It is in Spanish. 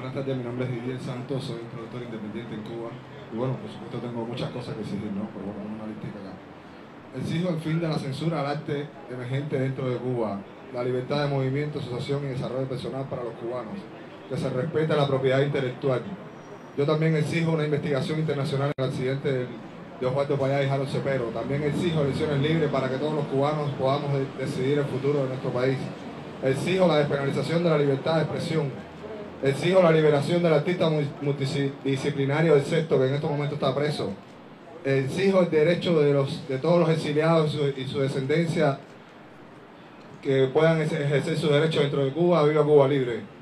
Buenas tardes, mi nombre es Didier Santos, soy un productor independiente en Cuba. Y bueno, por supuesto tengo muchas cosas que exigir, ¿no? Pero bueno, tengo una listita acá. Exijo el fin de la censura al arte emergente dentro de Cuba, la libertad de movimiento, asociación y desarrollo personal para los cubanos, que se respete la propiedad intelectual. Yo también exijo una investigación internacional en el accidente de Osvaldo Payá y Harold Cepero. También exijo elecciones libres para que todos los cubanos podamos decidir el futuro de nuestro país. Exijo la despenalización de la libertad de expresión. Exijo la liberación del artista multidisciplinario del Sexto, que en estos momentos está preso. Exijo el derecho de todos los exiliados y su descendencia que puedan ejercer su derecho dentro de Cuba. ¡Viva Cuba libre!